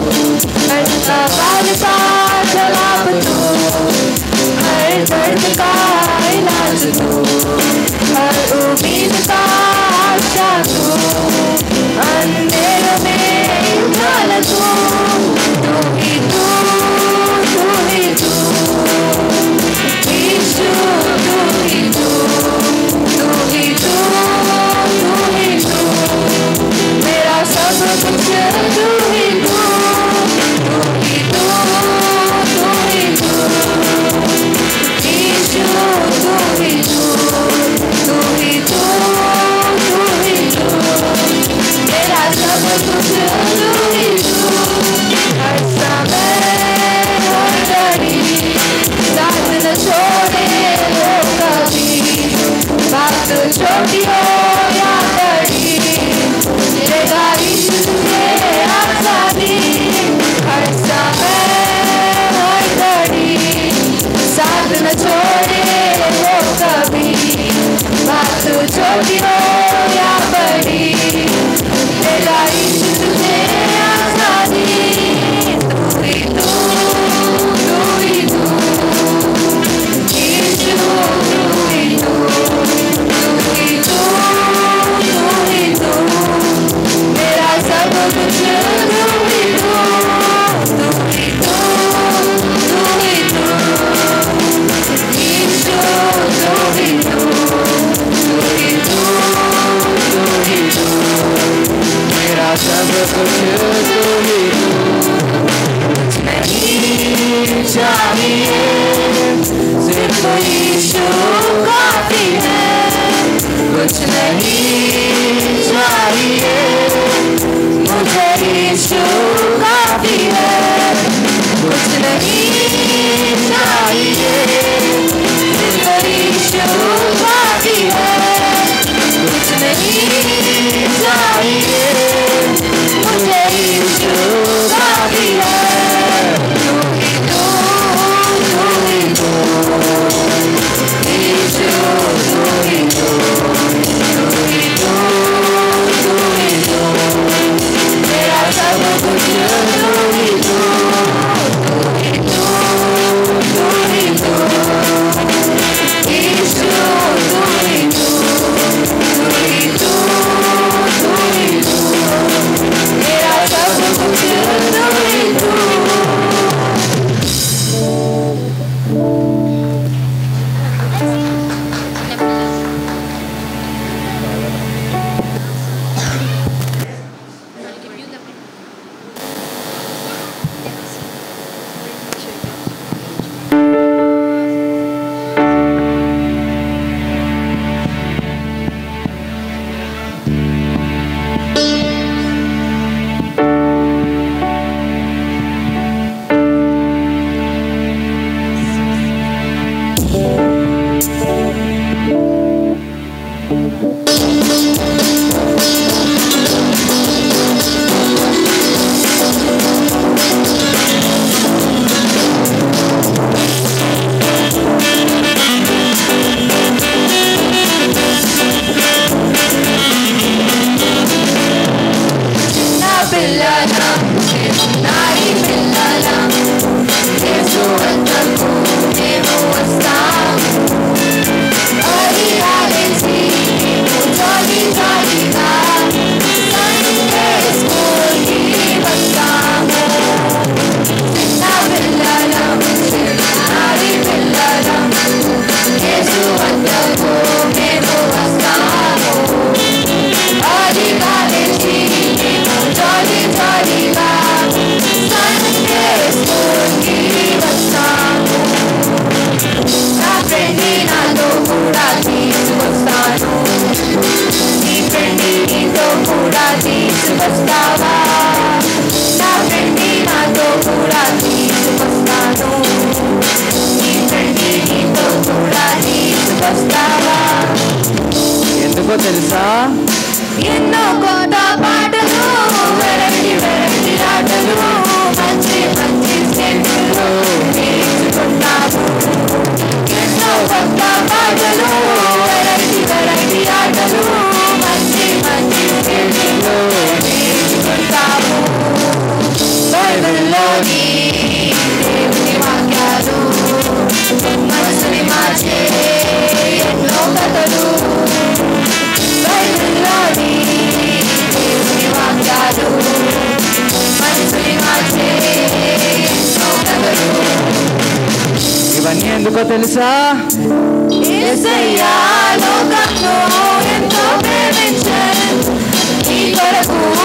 बार बार जवाब दो, हर दर्द का इलाज दो, हर उम्मीद का आशा दो, अंधेरे में उजाला दो, तू ही तू, तू ही तू, यीशु तू ही तू, तू ही तू, तू ही तू, मेरा सब कुछ तू ही तू, तू ही तू, तू ही तू, यीशु तू ही तू, तू ही तू, तू ही तू, मेरा सब कुछ तू ही तू, हर समय हर घड़ी साथ न छोड़े वो कभी, बात छोटी हो या बड़ी, मिलेगा यीशु तुझे आजादी, हर समय हर घड़ी साथ न छोड़े वो कभी, बात छोटी हो या बड़ी, मिलेगा यीशु तुझे आजादी, तू ही तू, तू ही तू, यीशु तू ही तू, तू ही तू, तू ही तू, मेरा सब कुछ तू ही तू, तू ही तू, तू ही तू, यीशु तू ही तू, तू ही तू, तू ही तू, मेरा सब कुछ तू ही तू, कुछ नहीं चाहिए सिर्फ यीशु काफी है, कुछ नहीं चाहिए मुझे यीशु काफी है, कुछ नहीं चाहिए सिर्फ यीशु काफी है, कुछ नहीं चाहिए मुझे यीशु काफी है, तू ही तू, तू ही तू, यीशु तू ही तू, तू ही तू, तू ही तू, मेरा सब कुछ तू ही तू, तू ही तू, तू ही तू, यीशु तू ही तू, तू ही तू, तू ही तू, मेरा सब कुछ तू ही तू। ఎందుకో తెలుసా ఎన్నో కొత్త పాటలు వెరైటీ వెరైటీ ఆటలు మంచి మంచి స్టెప్పులు నేర్చుకుంటాము ఎన్నో కొత్త పాటలు వెరైటీ వెరైటీ ఆటలు మంచి మంచి స్టెప్పులు నేర్చుకుంటాము ఎందుకో తెలుసా? యేసయ్యా లోకంలో ఎంతో ప్రేమించాడు, నీ కొరకు